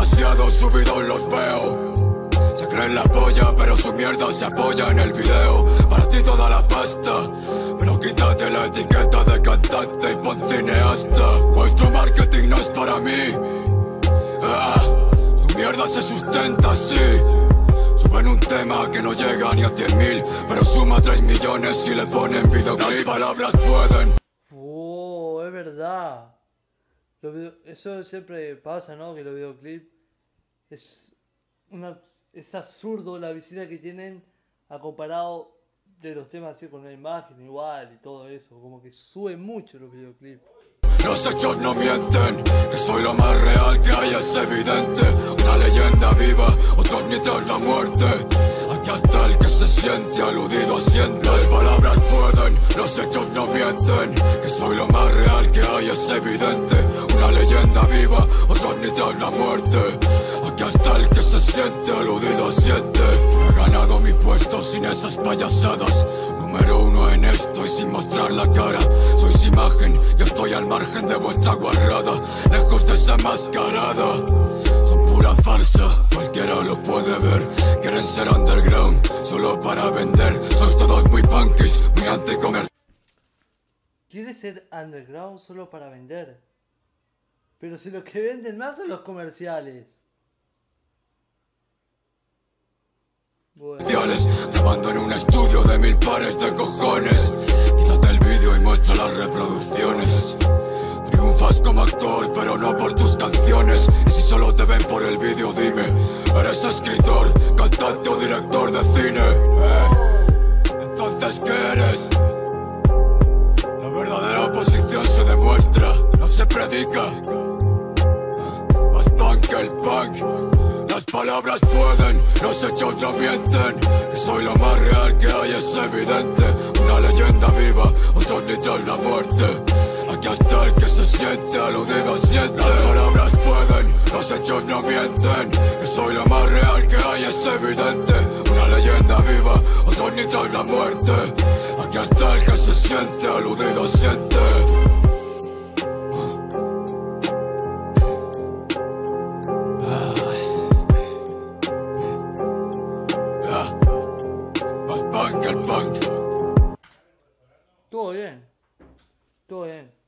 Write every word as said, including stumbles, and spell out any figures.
demasiado subidos los veo. Se creen la polla, pero su mierda se apoya en el video. Para ti toda la pasta, pero quítate la etiqueta de cantante y pon cineasta. Vuestro marketing no es para mí. Ah, su mierda se sustenta así. Suben un tema que no llega ni a cien mil, pero suma tres millones si le ponen videoclip. Las palabras pueden. Oh, es verdad. Los video... Eso siempre pasa, ¿no? Que los videoclips es una... es absurdo la visita que tienen a comparado de los temas así con la imagen igual y todo eso. Como que suben mucho los videoclips. Los hechos no mienten, que soy lo más real que hay, es evidente. Una leyenda viva, otros mitos la muerte. Aquí hasta el que se siente aludido asiente. Las palabras pueden, los hechos no mienten, que soy lo más real que hay, es evidente. Una leyenda viva, otros mitos la muerte. Aquí hasta el que se siente aludido asiente. He ganado mi puesto sin esas payasadas. Número uno en esto y sin mostrar la cara. Sois imagen, yo estoy al margen de vuestra guarrada, lejos de esa mascarada. Son pura farsa, cualquiera lo puede ver. Quieren ser underground, solo para vender. Sois todos muy punkies, muy anticomerciales. Quiere ser underground solo para vender. Pero si lo que venden más son los comerciales. Bueno. Grabando en un estudio de mil pares de cojones. Quítate el vídeo y muestra las reproducciones. Triunfas como actor, pero no por tus canciones. Y si solo te ven por el vídeo, dime, ¿eres escritor, cantante o director de cine? ¿Eh? Entonces, ¿qué eres? La verdadera oposición se demuestra, no se predica. Más punk que el punk. Las palabras pueden, los hechos no mienten. Que soy lo más real que hay, es evidente. Una leyenda viva, otros gritan la muerte. Aquí hasta el que se siente aludido siente. Las palabras pueden, los hechos no mienten. Que soy lo más real que hay, es evidente. Una leyenda viva, otros gritan la muerte. Aquí hasta el que se siente aludido siente. Todo bien. Todo bien.